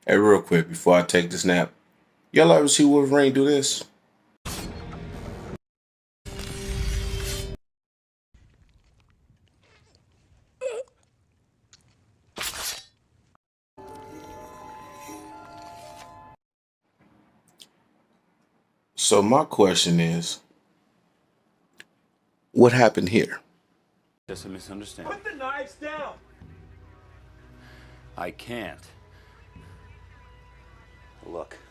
Hey, real quick, before I take this nap, y'all ever see Wolverine do this? So my question is, what happened here? Just a misunderstanding. Put the knives down! I can't. Look,